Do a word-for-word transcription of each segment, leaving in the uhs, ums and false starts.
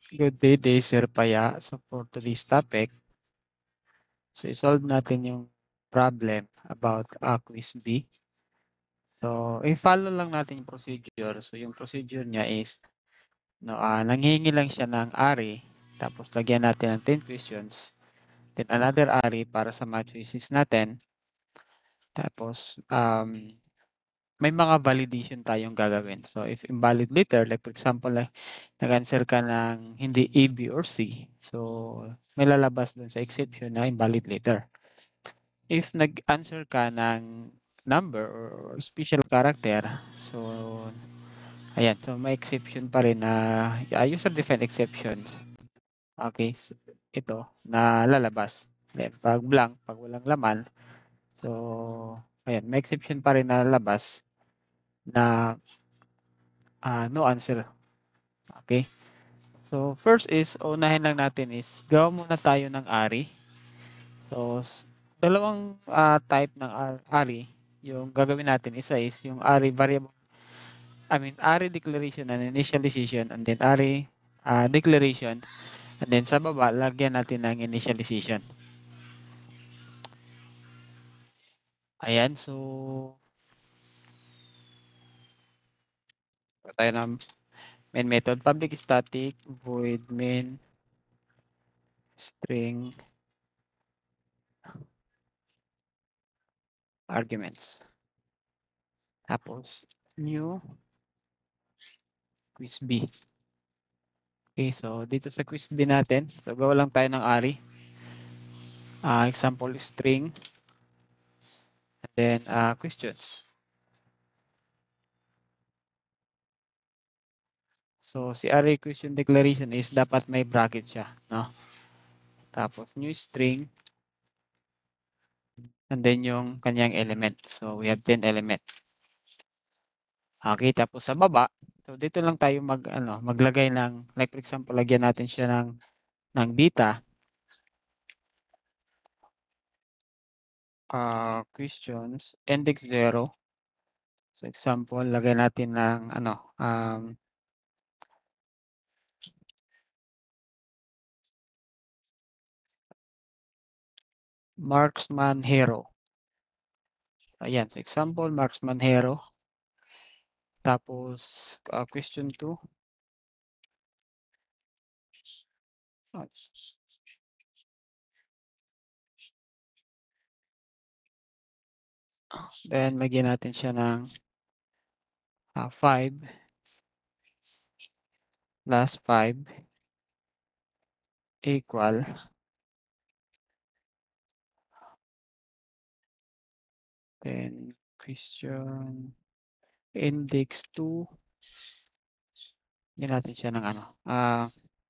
Good day, day Sir Paya. So for today's topic, so isolve natin yung problem about uh, quiz B. So i-follow lang natin yung procedure. So yung procedure niya is no, ah nanghihingi lang siya ng ari, tapos lagyan natin ng ten questions, then another ari para sa mga choices natin. Tapos um, may mga validation tayong gagawin. So if invalid letter, like for example, like, nag-answer ka ng hindi A, B, or C, so may lalabas dun sa exception na invalid letter. If nag-answer ka ng number or special character, so ayan, so may exception pa rin na uh, user-defined exceptions. Okay, so, ito na lalabas. Then pag blank, pag walang laman, so ayan, may exception pa rin na lalabas na uh, no answer. Okay? So first is, unahin lang natin is gawa muna tayo ng ari. So dalawang uh, type ng ari yung gagawin natin. Isa is yung ari variable, I mean ari declaration and initial decision, and then ari uh, declaration, and then sa baba lagyan natin ng initial decision. Ayan, so tayo ng main method, public static void main string arguments. Tapos new quiz B. Okay, so dito sa quiz B natin, so gawa lang tayo ng ari. Uh, example string, and then uh, questions. So si array question declaration is dapat may bracket siya, no? Tapos new string, and then yung kanyang element. So we have ten element. Okay, tapos sa baba, so dito lang tayo mag ano, maglagay ng, like for example, lagyan natin siya ng ng data. Uh, questions index zero. So example, lagay natin ng ano, um, marksman hero. Ayan, so example, marksman hero. Tapos uh, question two. Then magyan natin siya ng uh, five plus five equal then question index two. Yan natin siya ng ano. Uh,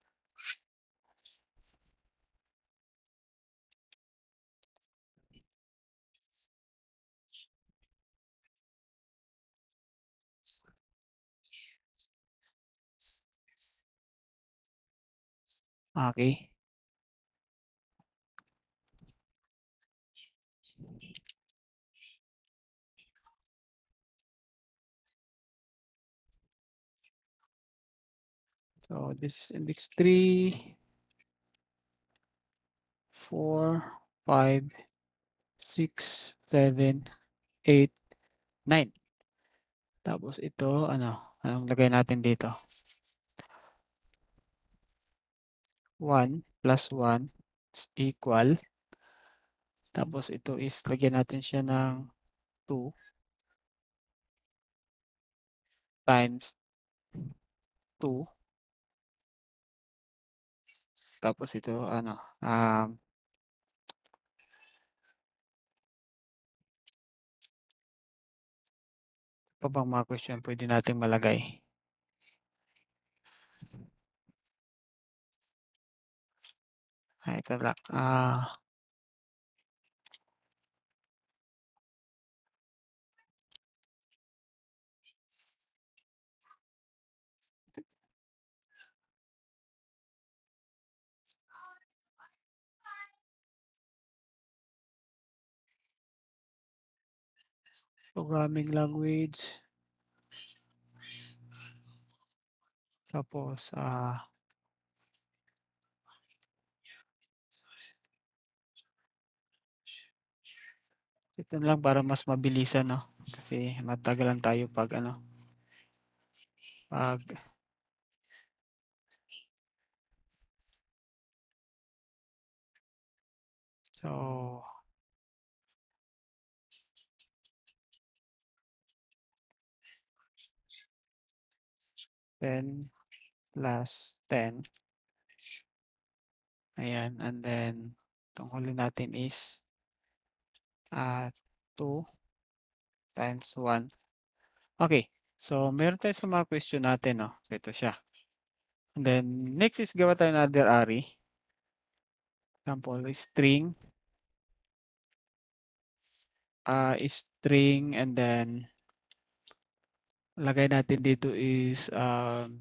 okay. So this is index three, four, five, six, seven, eight, nine. Tapos ito, ano, anong lagay natin dito? one plus one is equal. Tapos ito is, lagyan natin siya ng two times two. Tapos ito, ano, um, pa bang mga question pwede natin malagay? Ay, ito lang. Ah, programming language. Tapos, ah, Ito lang para mas mabilisan, no? Kasi matagalan tayo pag ano, pag so ten plus ten. Ayan, and then itong huli natin is uh, two times one. Okay, so meron tayo sa mga question natin, no? So ito siya. And then next is gawa tayo ng other array. Example, string. Uh, string and then lagay natin dito is um,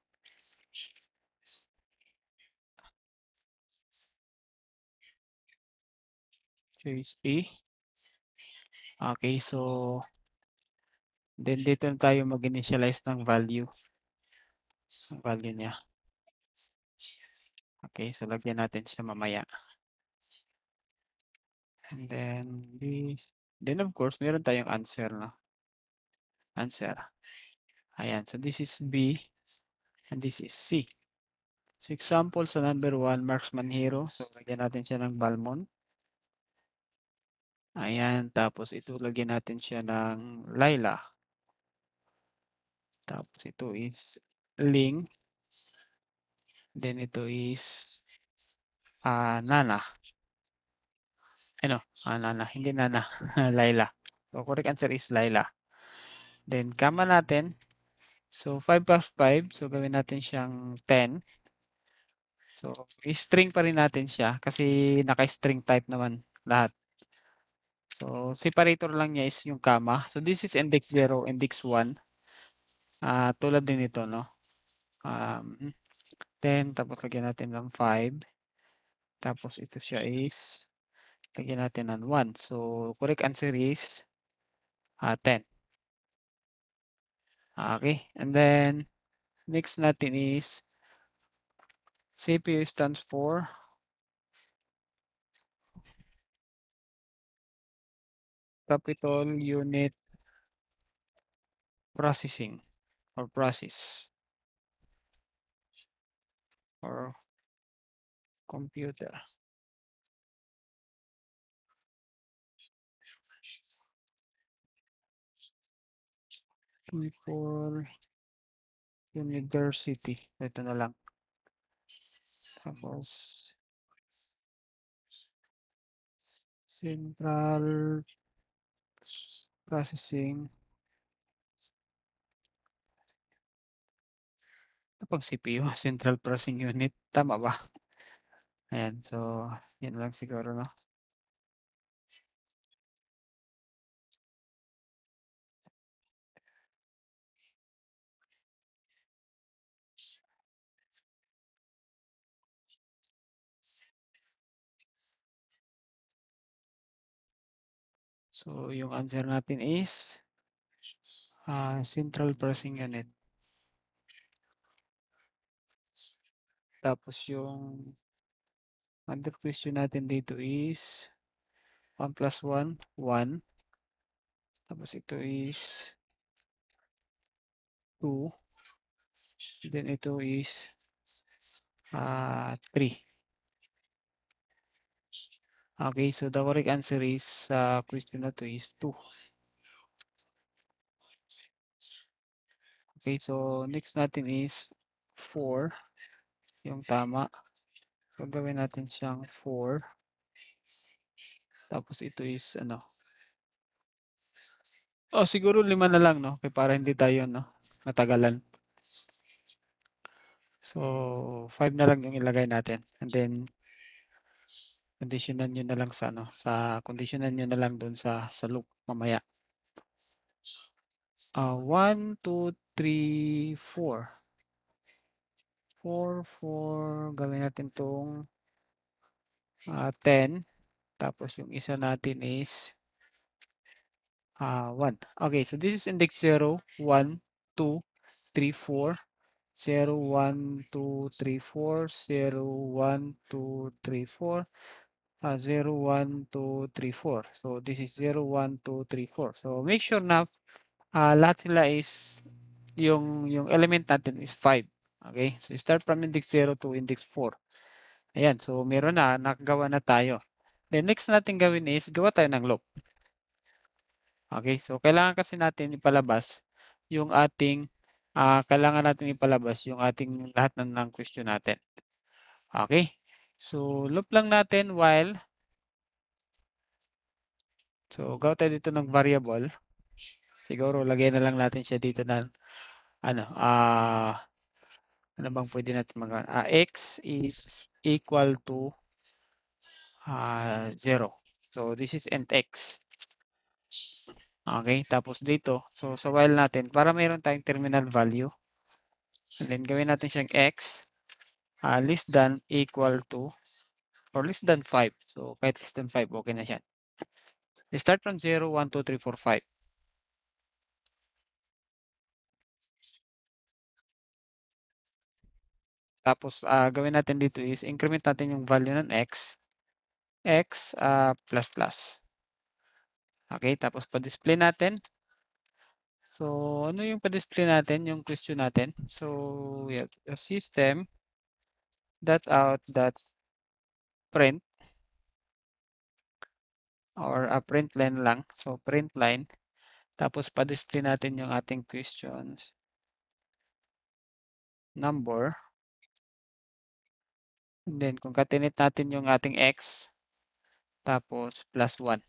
choice A. Okay, so then dito na tayo mag-initialize ng value. Ang value niya. Okay, so lagyan natin siya mamaya. And then this. Then of course, meron tayong answer na. Answer. Ayan, so this is B and this is C. So example sa number one, Marksman Hero. So lagyan natin siya ng Balmon. Ayan, tapos ito lagyan natin siya ng Laila. Tapos ito is Ling. Then ito is uh, Nana. Ano? Ah, Nana. Hindi Nana. Laila. So correct answer is Laila. Then kama natin. So five plus five. So gawin natin siyang ten. So string pa rin natin siya kasi naka-string type naman lahat. So separator lang niya is yung comma. So this is index zero, index one. Uh, tulad din ito, no? Um, ten, tapos lagyan natin ng five. Tapos ito siya is lagyan natin ng one. So correct answer is uh, ten. Okay, and then next natin is C P U stands for Capital Unit Processing or Process or Computer. For University. Ito na lang. Tapos Central Processing. Ito pang C P U, Central Processing Unit. Tama ba? Ayan, so yun lang siguro, no? So yung answer natin is uh, Central Processing Unit. Tapos yung other question natin dito is one plus one, one. Tapos ito is two. Then ito is uh, three. Okay, so the correct answer is sa uh, question na to is two. Okay, so next natin is four. Yung tama. So gawin natin siyang four. Tapos ito is ano. Oh, siguro lima na lang, no? Okay, para hindi tayo, no, natagalan. So five na lang yung ilagay natin. And then conditionan nyo na lang sa ano, sa conditionan nyo na lang doon sa sa loop mamaya. Uh, one, two, three, four. four, four. Gawin natin tong uh, ten. Tapos yung isa natin is uh, one. Okay, so this is index zero, one, two, three, four. zero, one, two, three, four. zero, one, two, three, four. uh, zero, one, two, three, four. So this is zero, one, two, three, four. So make sure na uh, lahat sila is yung yung element natin is five. Okay? So start from index zero to index four. Ayan, so meron na, nakagawa na tayo. Then next natin gawin is gawa tayo ng loop. Okay? So kailangan kasi natin ipalabas yung ating uh, kailangan natin ipalabas yung ating lahat ng, ng question natin. Okay? So loop lang natin while so gawa tayo dito ng variable. Siguro lagay na lang natin siya dito ng ano, ah uh, ano bang pwede natin mag uh, x is equal to uh, zero. So this is int x. Okay, tapos dito, so sa while natin, para mayroon tayong terminal value, and then gawin natin siyang x uh, less than equal to or less than five. So kahit less than five, okay na siya. Start from zero, one, two, three, four, five. Tapos uh, gawin natin dito is increment natin yung value ng x, x uh, plus plus. Okay, tapos pa-display natin. So ano yung pa-display natin, yung question natin? So we have a system dot out dot print or a print line lang. So print line. Tapos pa-display natin yung ating questions number. And then concatenate natin yung ating x. Tapos plus one.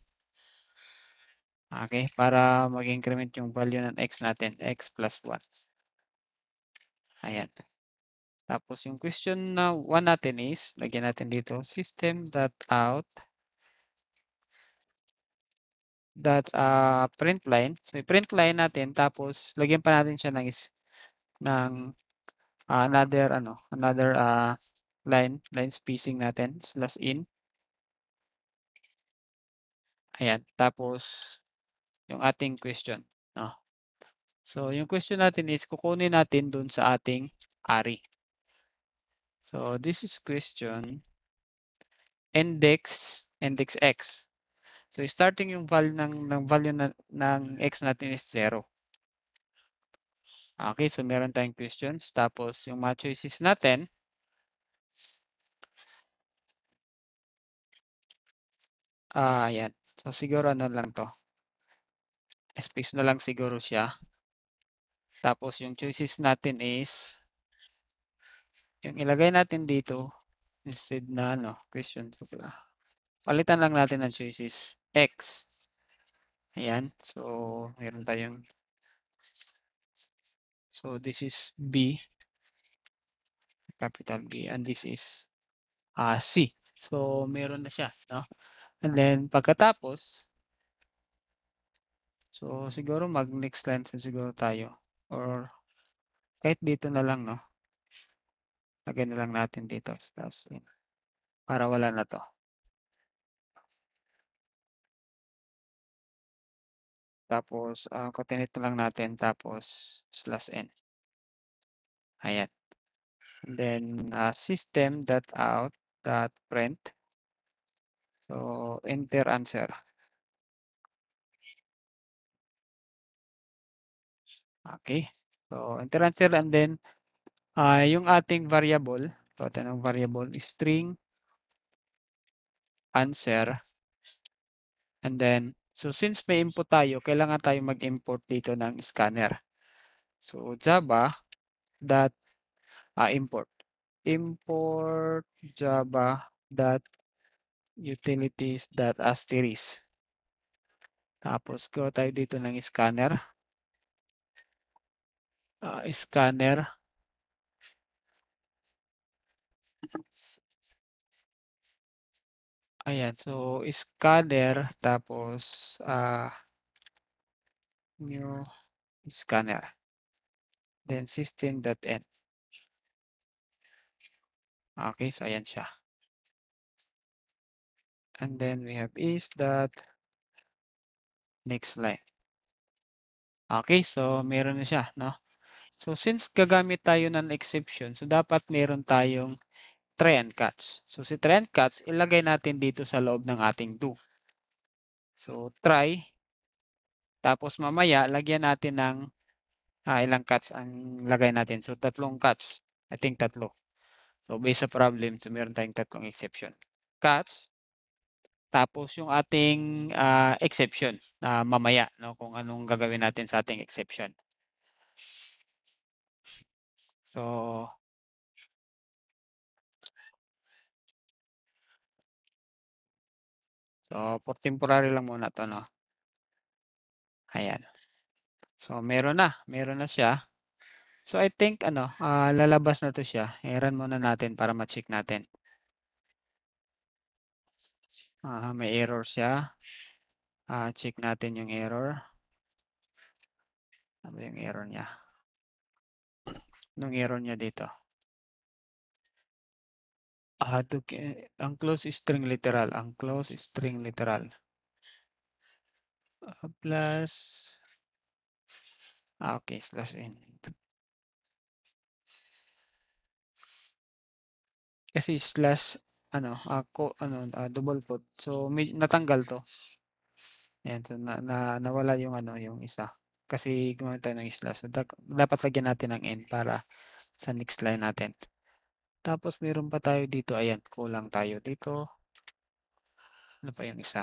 Okay, para mag-increment yung value ng x natin, x plus one. Ayan. Tapos yung question na one natin is, lagyan natin dito, system.out dot uh, print line. So print line natin, tapos lagyan pa natin siya ng is ng uh, another ano, another uh, line, line spacing natin, slash in. Ayan, tapos yung ating question, no. So yung question natin is kukunin natin dun sa ating array. So this is question index index x. So starting yung value ng ng value na, ng x natin is zero. Okay, so meron tayong questions. Tapos yung mga choices natin, ah, uh, yan. So siguro ano lang to. Space na lang siguro siya. Tapos yung choices natin is, yung ilagay natin dito, instead na ano, question. Palitan lang natin ng choices x. Ayan. So meron tayong, so this is B, capital B, and this is uh, C. So meron na siya, no? And then pagkatapos, so siguro mag next line siguro tayo, or kahit dito na lang, no? Lagyan na lang natin dito para wala na to. Tapos uh, concatenate na lang natin, tapos slash n. Ayan. And then uh, system.out.print. So enter answer. Okay. So enter answer, and then uh, yung ating variable, so ating variable is string answer. And then, so since may input tayo, kailangan tayo mag-import dito ng scanner. So Java dot uh, import. Import Java dot utilities dot asterisk. Tapos go tayo dito ng scanner. Uh, scanner. Ayan, so scanner, tapos uh, new scanner. Then system.n. Okay, so ayan siya. And then we have is that next line. Okay, so meron na siya, no? So since gagamit tayo ng exception, so dapat meron tayong try and catch. So si try and catch, ilagay natin dito sa loob ng ating do. So try, tapos mamaya lagyan natin ng ah, ilang catch ang lagay natin. So tatlong catch. I think tatlo. So based sa problem, so meron tayong tatlong exception. Catch, tapos yung ating ah, exception na mamaya, no, kung anong gagawin natin sa ating exception. So So for temporary lang muna 'to, no. Ayan. So meron na, meron na siya. So I think ano, ah, lalabas na 'to siya. I-run muna natin para ma-check natin. Ah, may error siya. Ah, check natin yung error. Ano yung error niya? Anong error niya dito? Ah, to, ang close string literal. Ang close string literal. Uh, plus, ah, okay, slash n. Kasi slash, ano, ako, ano, ah, double quote. So, may, natanggal to. Ayan, so na, na, nawala yung ano, yung isa. Kasi gumamit tayo ng slash. So, da, dapat lagyan natin ng n para sa next line natin. Tapos meron pa tayo dito. Ayan, kulang tayo dito. Ano pa yung isa?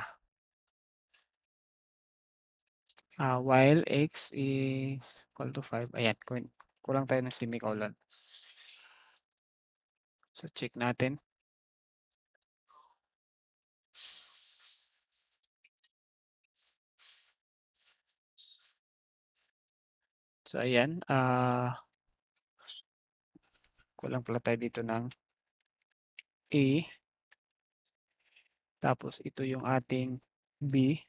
Uh, while x is equal to five. Ayan, kulang tayo ng semicolon. So, check natin. So, ayan. Uh, kulang pala tayo dito ng A. Tapos, ito yung ating B.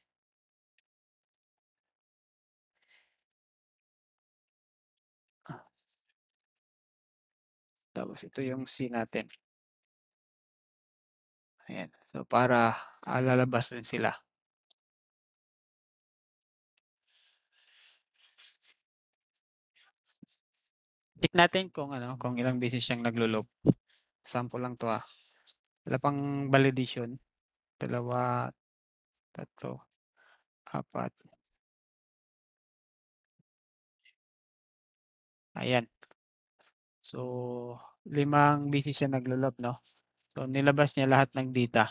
Tapos, ito yung C natin. Ayan. So, para uh, lalabas rin sila. Check natin kung ano, kung ilang beses siyang naglo-loop. Sample lang to ah. Wala pang validation. Dalawa, tatlo, apat. Ayan. So, limang beses siya naglo-loop, no? So, nilabas niya lahat ng data.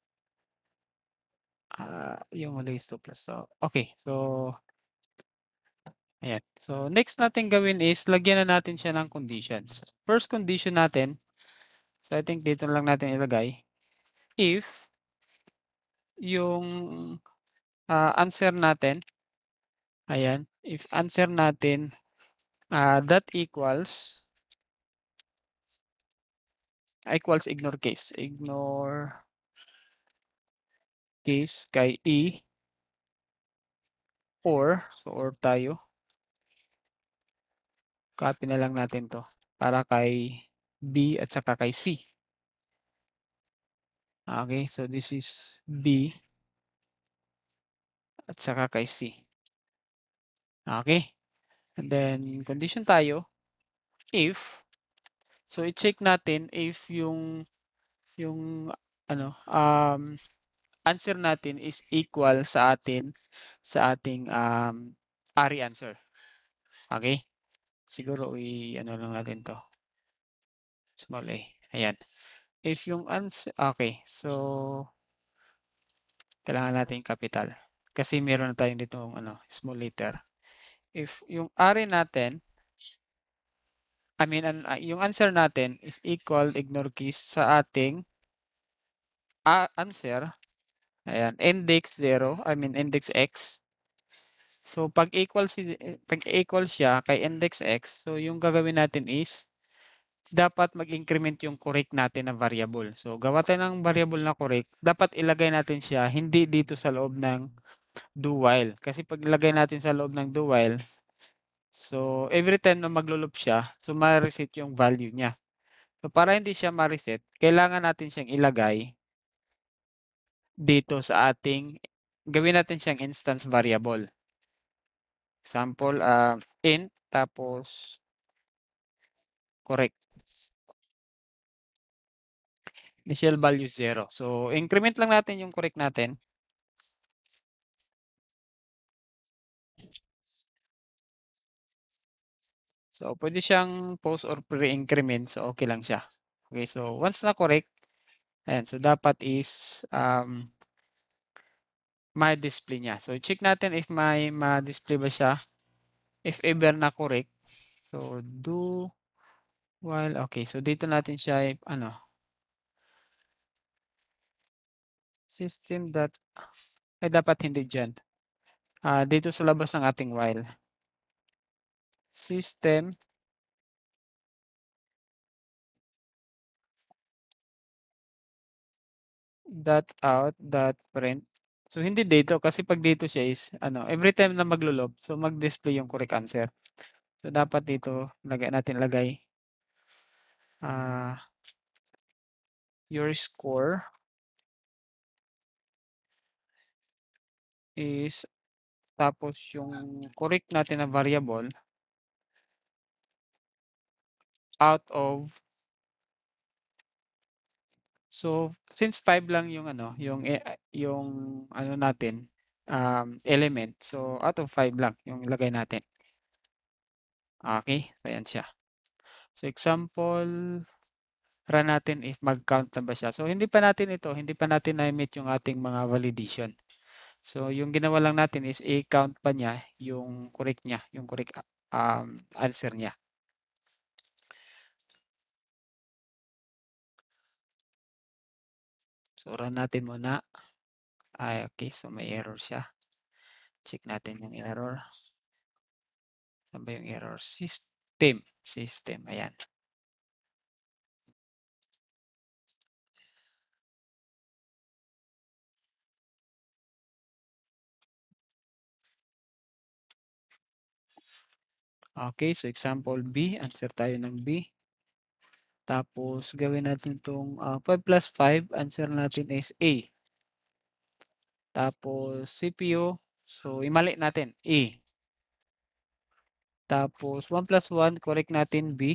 Uh, yung mali is two plus. So, okay. So, ayan. So, next natin gawin is, lagyan na natin siya ng conditions. First condition natin, so I think dito lang natin ilagay, if yung uh, answer natin, ayan, if answer natin, uh, that equals, equals ignore case. Ignore case kay E, or, so or tayo, copy na lang natin to para kay B at saka kay C. Okay, so this is B at saka kay C. Okay, and then condition tayo, if, so i-check natin if yung, yung ano, um, answer natin is equal sa atin, sa ating um, array answer. Okay, siguro i-ano lang natin to. Small a. Ayan. If yung answer, okay, so kailangan natin capital. Kasi meron na tayong dito ano, small letter. If yung array natin, I mean, uh, yung answer natin is equal, ignore keys sa ating uh, answer, ayan, index zero, I mean index x. So pag equal si pag equal siya kay index x, so yung gagawin natin is dapat mag-increment yung correct natin na variable. So gawa tayo ng variable na correct, dapat ilagay natin siya hindi dito sa loob ng do while. Kasi pag ilagay natin sa loob ng do while, so every time na maglo-loop siya, so ma-reset yung value niya. So para hindi siya ma-reset, kailangan natin siyang ilagay dito sa ating, gawin natin siyang instance variable. Example, uh, int, tapos correct. initial value zero. So, increment lang natin yung correct natin. So, pwede siyang post or pre-increment. So, okay lang siya. Okay, so once na correct, ayan, so dapat is um, ma-display niya. So, check natin if may ma-display ba siya. If ever na correct. So, do while, okay. So, dito natin siya, ano, system dot, ay dapat hindi dyan. Uh, dito sa labas ng ating while. System dot out dot print. So, hindi dito kasi pag dito siya is, ano, every time na maglo-load, so mag-display yung correct answer. So, dapat dito, lagay natin lagay, uh, your score is, tapos yung correct natin na variable, out of, so, since five lang yung, ano, yung, yung, ano natin, um, element, so, out of five lang yung ilagay natin. Okay, so, ayan siya. So, example, run natin if mag-count na ba siya. So, hindi pa natin ito, hindi pa natin na-meet yung ating mga validation. So, yung ginawa lang natin is i-count pa niya yung correct niya, yung correct um, answer niya. So, run natin muna. Ay, okay. So, may error siya. Check natin yung error. Saan ba yung error? System. System. Ayan. Okay. So, example B. Answer tayo ng B. Tapos, gawin natin itong uh, five plus five. Answer natin is A. Tapos, C P U. So, imali natin. A. Tapos, one plus one. Correct natin B.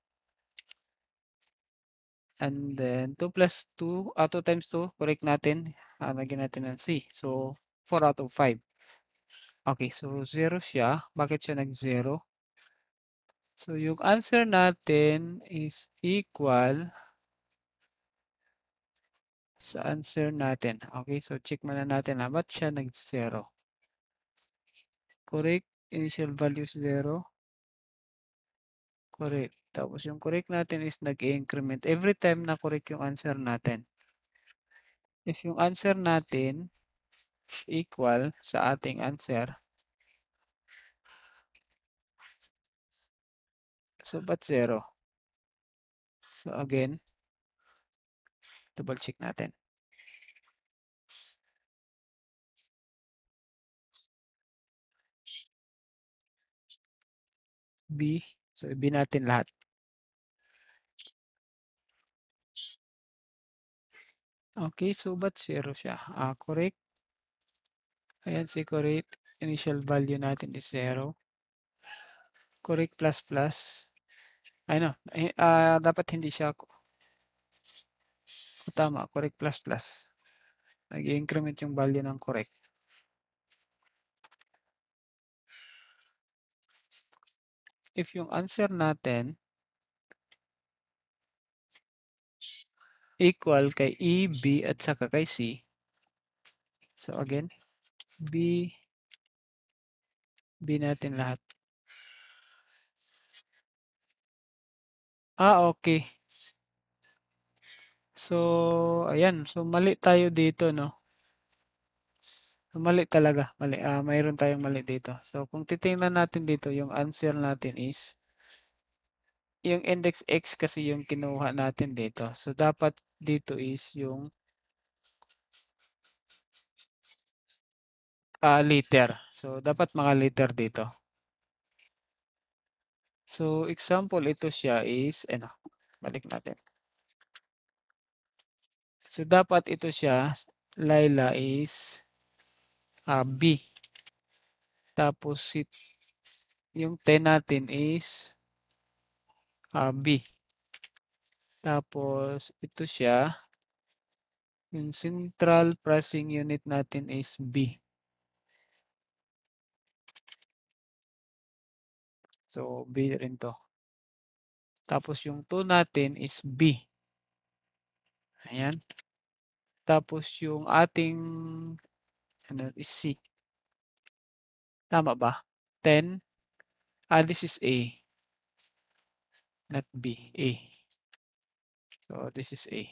And then, two plus two. Uh, two times two. Correct natin. Uh, lagyan natin ng C. So, four out of five. Okay. So, zero siya. Bakit siya nag-zero? So, yung answer natin is equal sa answer natin. Okay, so check muna natin ha. Ba't siya nag-zero? Correct. Initial value is zero. Correct. Tapos yung correct natin is nag-increment every time na correct yung answer natin. If yung answer natin equal sa ating answer, so ba't zero? So again, double check natin. B. So i-B natin lahat. Okay, so ba't zero siya? Ah, correct. Ayan si correct. Initial value natin is zero. Correct plus plus. Ay no, eh, ah, dapat hindi siya tama, correct plus plus. Nag-increment yung value ng correct. If yung answer natin equal kay E, B at saka kay C. So again, B, B natin lahat. Ah, okay. So, ayan. So, mali tayo dito, no? So, mali talaga. Mali. Ah, mayroon tayong mali dito. So, kung titingnan natin dito, yung answer natin is, yung index X kasi yung kinuha natin dito. So, dapat dito is yung uh, liter. So, dapat mga liter dito. So, example, ito siya is, ano, balik natin. So, dapat ito siya, Laila is uh, B. Tapos, it, yung ten natin is uh, B. Tapos, ito siya, Yung central processing unit natin is B. So, B rin to. Tapos yung two natin is B. Ayan. Tapos yung ating ano, is C. Tama ba? ten. Ah, this is A. Not B. A. So, this is A.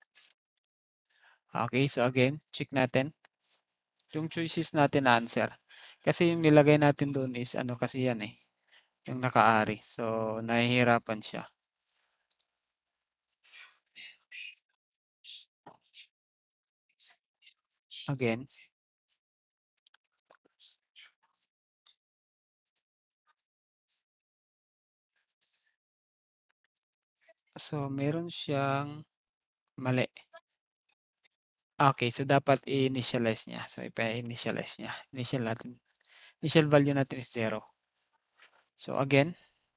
Okay, so again, check natin. Yung choices natin na answer. Kasi yung nilagay natin doon is ano kasi yan eh. Yung nakaari. So, nahihirapan siya. Again. So, meron siyang mali. Okay, so dapat i-initialize niya. So, ipa-initialize niya. Initial natin. Initial value natin is zero. So, again.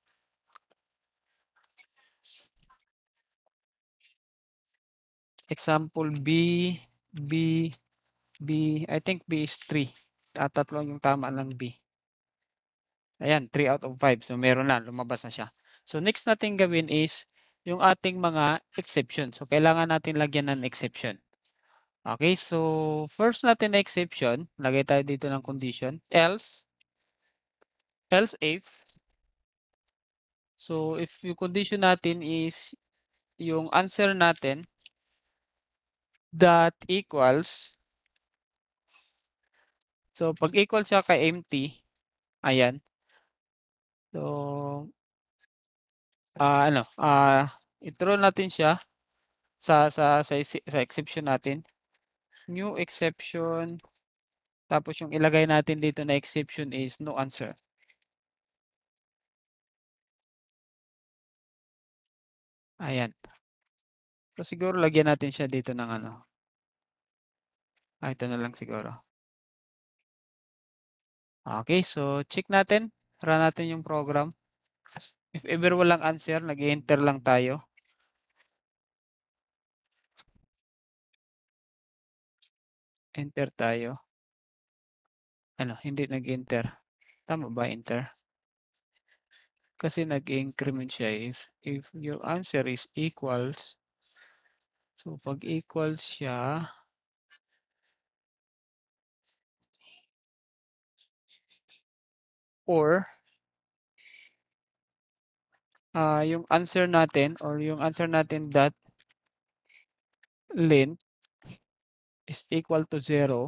Example B, B, B. I think B is three. Ah, tatlo yung tama ng B. Ayan, three out of five. So, meron na. Lumabas na siya. So, next natin gawin is yung ating mga exception. So, kailangan natin lagyan ng exception. Okay, so first natin na exception, lagay tayo dito ng condition, else, else if, so if yung condition natin is yung answer natin that equals, so pag equal siya kay empty, ayan, so uh, ano, uh, i-throw natin siya sa, sa, sa, sa exception natin, new exception, tapos yung ilagay natin dito na exception is no answer. Ayan. So siguro lagyan natin siya dito ng ano. Ah, ito na lang siguro. Okay, so check natin. Run natin yung program. If ever walang answer, nag-enter lang tayo. Enter tayo. Ano, hindi nag-enter. Tama ba enter? Kasi nag-increment siya if, if your answer is equals. So pag equals siya, or uh, yung answer natin or yung answer natin that length is equal to zero.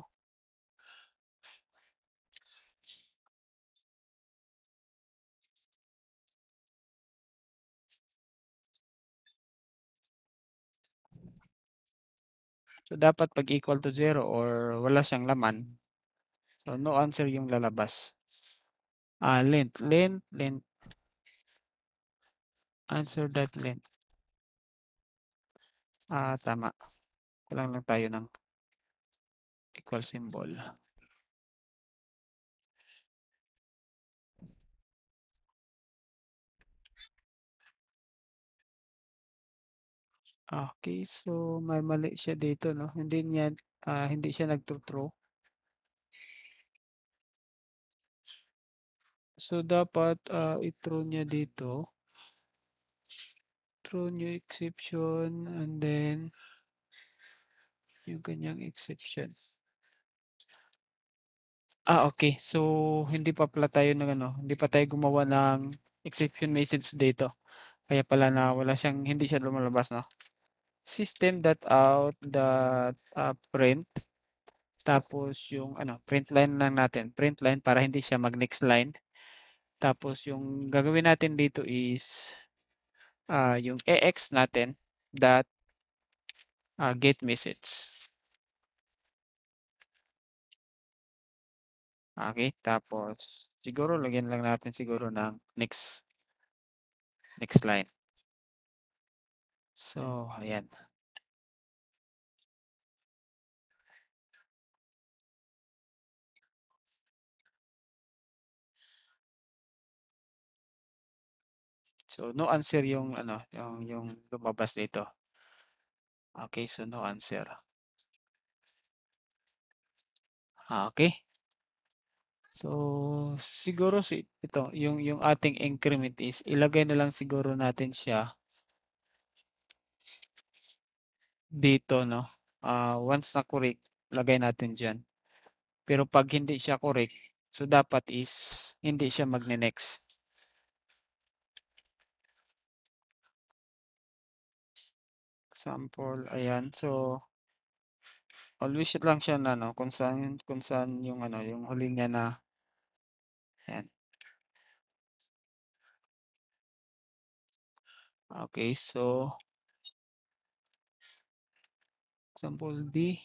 So dapat pag equal to zero or wala siyang laman, so no answer yung lalabas. Ah, length, length, length. Answer that length. Ah, tama. Kulang lang tayo ng equal symbol. Okay, so may mali siya dito, no? Hindi niya, ah, hindi siya nagtutro. So dapat uh, i-throw niya dito. Throw new exception and then yung kanyang exception. Ah, okay. So hindi pa pala tayo ng ano, hindi pa tayo gumawa ng exception message dito. Kaya pala na wala siyang, hindi siya lumalabas, no? System dot out dot uh, print. Tapos yung ano, print line lang natin. Print line para hindi siya mag next line. Tapos yung gagawin natin dito is uh, yung ax natin dot uh, get message. Okay, tapos siguro lagyan lang natin siguro ng next next line. So, ayan. So, no answer yung ano, yung yung lumabas dito. Okay, so no answer. Ah, okay. So, siguro si ito, yung yung ating increment is ilagay na lang siguro natin siya dito, no? Ah, once na correct, lagay natin diyan. Pero pag hindi siya correct, so dapat is hindi siya magne-next. Example, ayan. So, always lang siya na, no, kung saan, kung saan yung, ano, yung huli niya na, ayan. Okay, so, example D,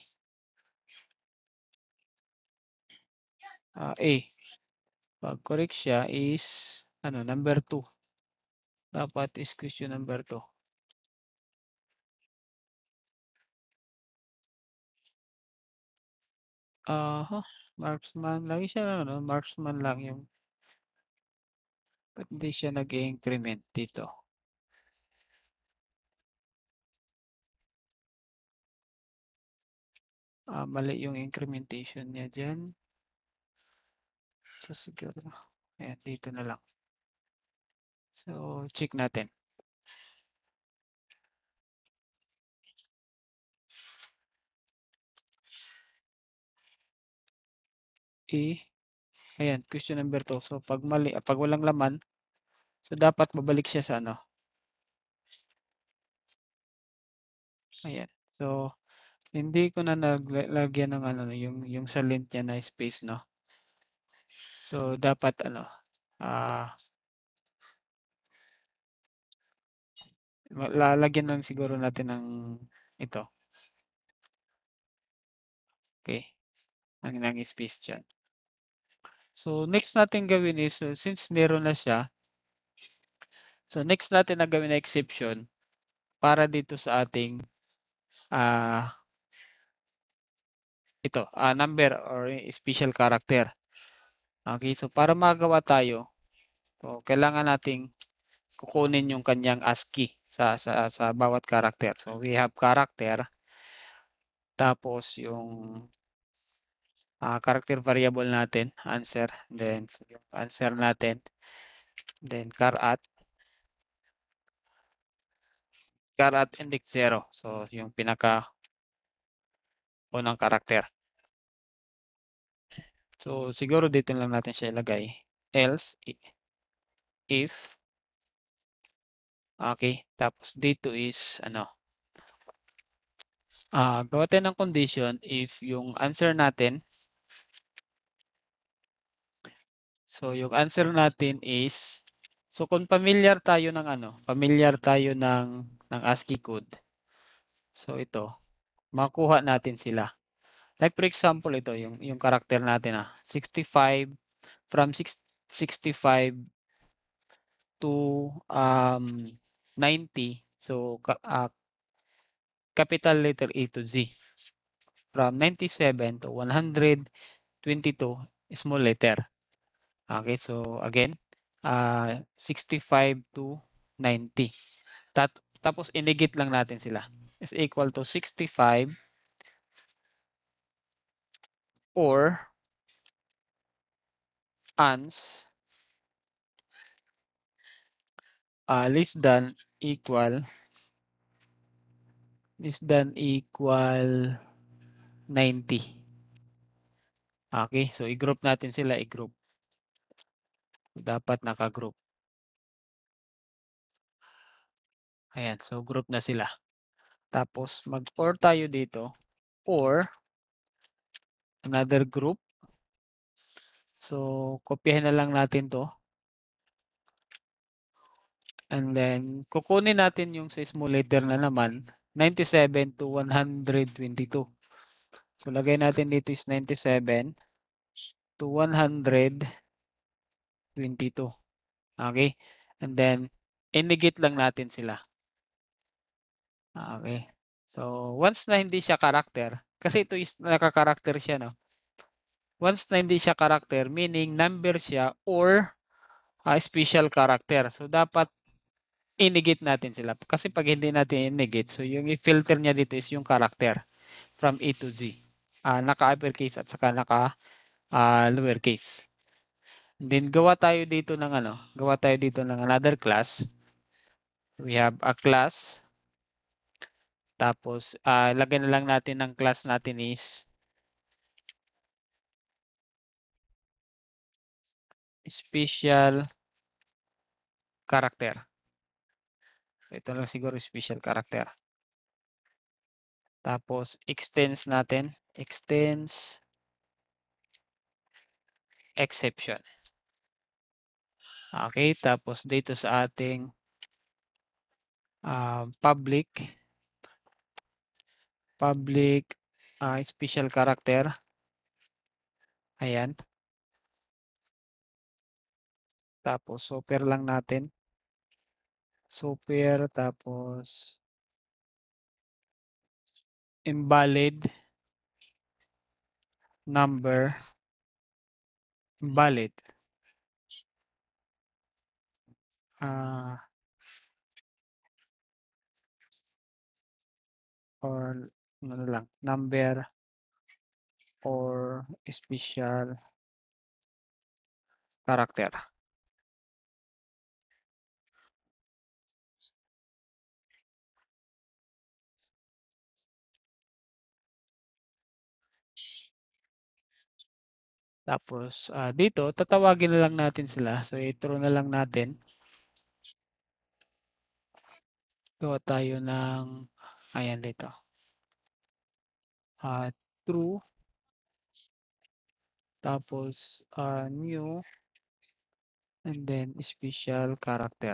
uh, A. Pag correct siya is, ano, number two. Dapat is question number two. Ah, uh, marksman. Lagi siya, ano, marksman lang yung, ba't hindi siya nag-increment dito? Ah, mali yung incrementation niya dyan. So, siguro, ayan, dito na lang. So, check natin. E, ayan, question number two. So, pag mali, pag walang laman, so dapat babalik siya sa ano. Ayan. So, hindi ko na naglagyan ng ano, yung, yung sa lint niya na space, no? So, dapat ano, ah, lalagyan lang siguro natin ng ito. Okay. Ang nang space dyan. So, next natin gawin is, so, since meron na siya, so next natin na gawin na exception para dito sa ating ah, ito, ah, number or special character. Okay, so para magawa tayo, so kailangan nating kukunin yung kanyang ASCII sa sa sa bawat character. So we have character, tapos yung uh, character variable natin, answer, then so yung answer natin, then carat, carat index zero. So yung pinaka unang character. So siguro dito lang natin siya ilagay. Else if, okay, tapos dito is ano, ah, gawa tayo ng condition if yung answer natin, so yung answer natin is, so kung familiar tayo ng ano, familiar tayo ng ng ASCII code. So ito, makuha natin sila. Like for example ito yung yung character natin ah, sixty-five from sixty-five to um ninety. So uh, capital letter A to Z. From ninety-seven to one hundred twenty-two small letter. Okay, so again, uh, sixty-five to ninety. Tat tapos inigit lang natin sila. Is equal to sixty-five or ans uh, less than equal less than equal ninety. Okay, so i-group natin sila, i-group. Dapat naka-group. Ayan, so group na sila. Tapos mag-or tayo dito, or another group. So kopyahin na lang natin to. And then kukunin natin yung sa small letter na naman, ninety-seven to one hundred twenty-two. So lagay natin dito is ninety-seven to one hundred twenty-two. Okay? And then inigit lang natin sila. Okay. So once na hindi siya character, kasi ito is naka-character siya, no? Once na hindi siya character, meaning number siya or uh, special character. So dapat inigit natin sila. Kasi pag hindi natin inigit, so yung i-filter niya dito is yung character from A to Z. uh, naka-uppercase at saka naka uh, lowercase. Then gawa tayo dito ng ano, gawa tayo dito ng another class. We have a class. Tapos uh, lagyan na lang natin ng class natin is special character. So ito lang siguro special character. Tapos extends natin, extends exception. Okay, tapos dito sa ating uh, public public uh, special character. Ayan. Tapos super lang natin. Super tapos invalid number invalid. Uh, or ano lang, number or special character. Tapos uh, dito, tatawagin na lang natin sila. So i-throw na lang natin. Gawa tayo ng, ayan dito. Uh, true. Tapos uh, new. And then special character.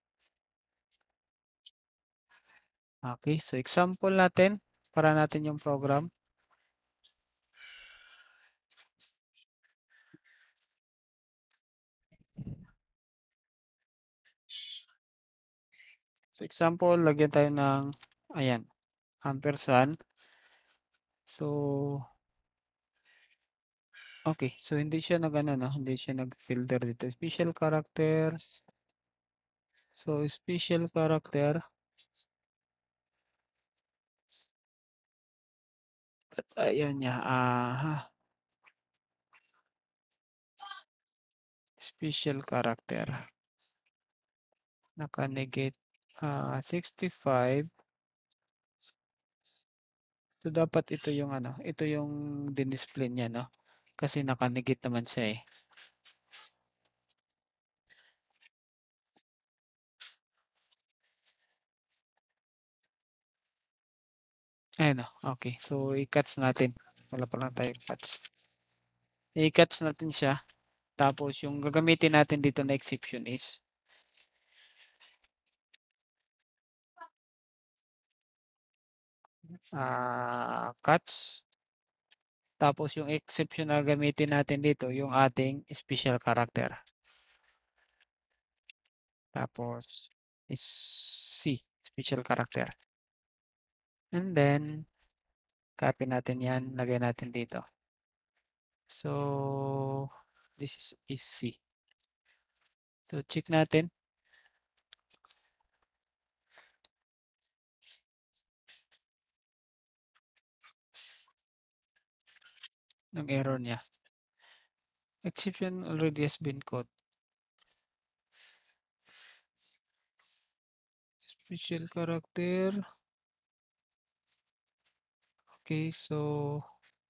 Okay, so example natin. Para natin yung program. So example, lagyan tayo ng, ayan, ampersand. So, okay. So, hindi siya nag, ano, no? Hindi siya nag-filter dito. Special characters. So, special character. At ayun niya. Ah, special character. Naka-negate uh, sixty-five. So, dapat ito yung ano. Ito yung din-display niya, no? Kasi naka-negate naman siya eh. Ayun, no? Okay. So, i-cuts natin. Wala pa lang tayo cuts. I-cuts natin siya. Tapos, yung gagamitin natin dito na exception is uh, cuts. Tapos yung exception na gamitin natin dito, yung ating special character. Tapos is C, special character. And then, copy natin yan, lagay natin dito. So, this is, is C. So, check natin. Ng error niya. Exception already has been caught. Special character. Okay, so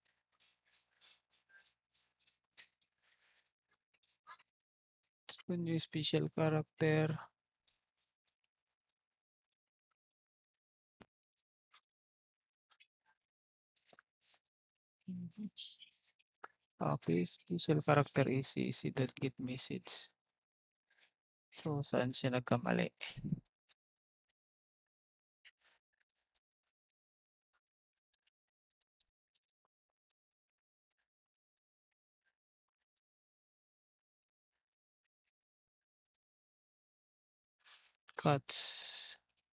new special character. Okay, special character is easy that get message. So, saan siya nagkamali? Cuts.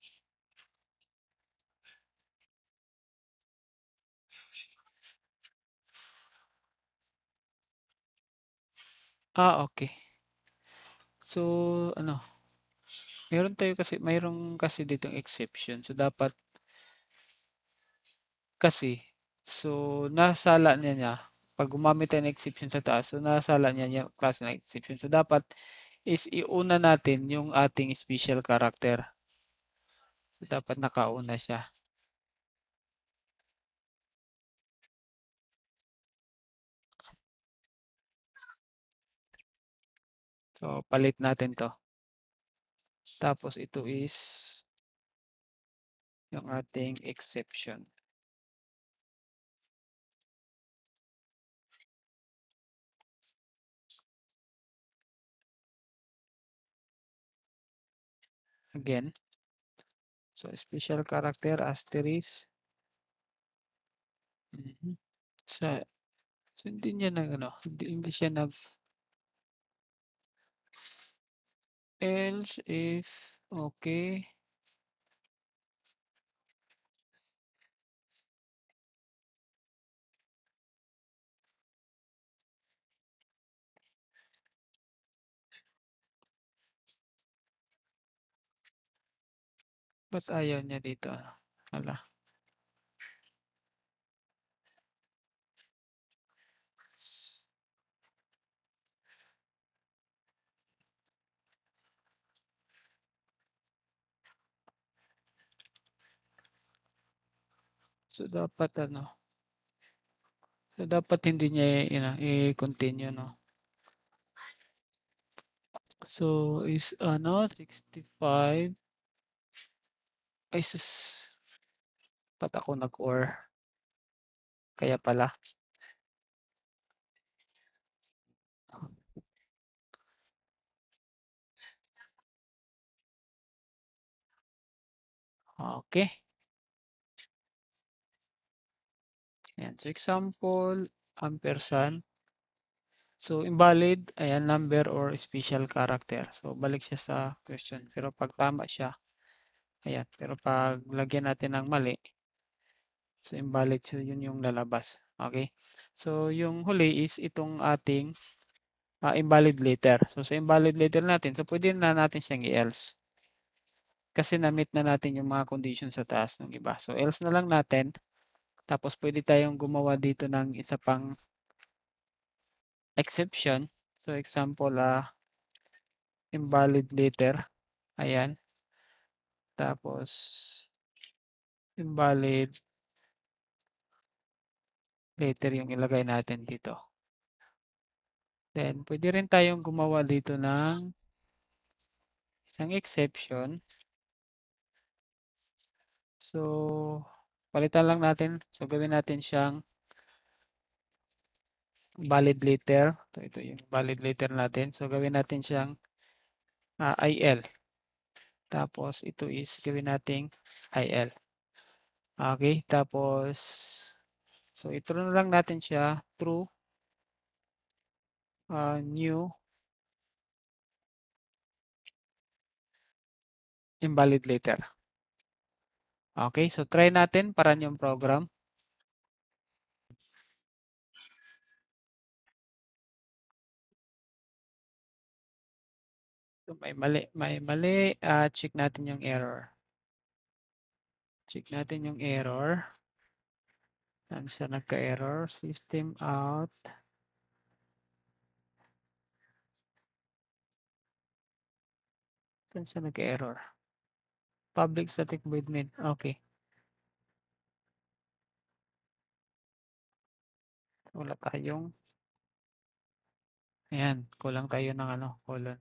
Ah, okay. So, ano, meron tayo kasi, mayroong kasi ditong exception. So, dapat kasi So, nasala niya niya. Pag gumamit tayo ng exception sa taas, so nasala niya yung klase ng exception. So, dapat is iuna natin yung ating special character. So, dapat nakauna siya. So, palit natin to. Tapos, ito is yung ating exception. Again. So, special character, asterisk. Mm-hmm. Sa, so, hindi niya nag, ano, hindi, hindi siya nag, else if, okay. Ba't ayaw niya dito? Hala. So, dapat ano, so, dapat hindi niya you know, i-continue, no? So, is ano, sixty-five. Ay, sus. Ba't ako nag-or? Kaya pala. Okay. Ayan. So, example, ampersand. So, invalid, ayan, number or special character. So, balik siya sa question. Pero pag tama siya, ayan. Pero pag lagyan natin ng mali, so invalid, so yun yung lalabas. Okay? So, yung huli is itong ating uh, invalid letter. So, sa invalid letter natin, so pwede na natin siyang i-else. Kasi na-meet na natin yung mga conditions sa taas ng iba. So, else na lang natin. Tapos, pwede tayong gumawa dito ng isa pang exception. So, example, uh, invalid letter. Ayan. Tapos, invalid letter yung ilagay natin dito. Then, pwede rin tayong gumawa dito ng isang exception. So, palitan lang natin. So, gawin natin siyang valid letter. So, ito yung valid letter natin. So, gawin natin siyang uh, I L. Tapos, ito is gawin nating I L. Okay, tapos, so ito na lang natin siya, true, uh, new, invalid letter. Okay, so try natin para yung program. So may mali, may mali, uh, check natin yung error. Check natin yung error. Saan siya nagka-error? System out. Saan siya nagka-error? Public static void main. Okay. Wala tayong. Ayan, kulang tayo ng ano, colon.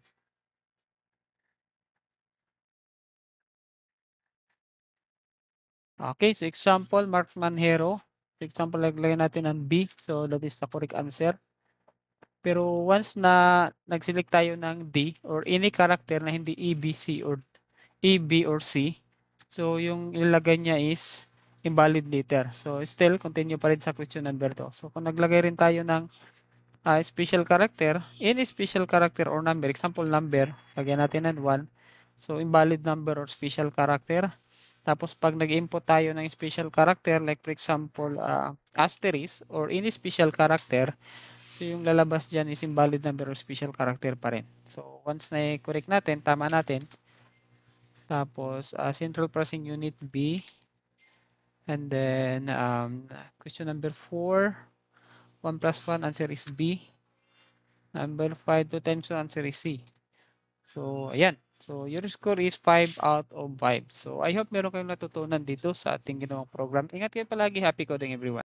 Okay, so example, Markman hero. For example, lagay natin ang B. So that is the correct answer. Pero once na nag-select tayo ng D or any character na hindi E, B, C or E, B or C, so yung ilagay niya is invalid letter. So still, continue pa rin sa question number two. So kung naglagay rin tayo ng uh, special character, any special character or number, example number, lagyan natin ng one. So invalid number or special character. Tapos pag nag-input tayo ng special character, like for example, uh, asterisk or any special character, so yung lalabas dyan is invalid number or special character pa rin. So once na i-correct natin, tama natin. Tapos uh, central processing unit B, And then, um, question number four, one plus one, answer is B. Number five, two times two, answer is C. So, ayan. So, your score is five out of five. So, I hope meron kayong natutunan dito sa ating ginawang program. Ingat kayo palagi. Happy coding everyone.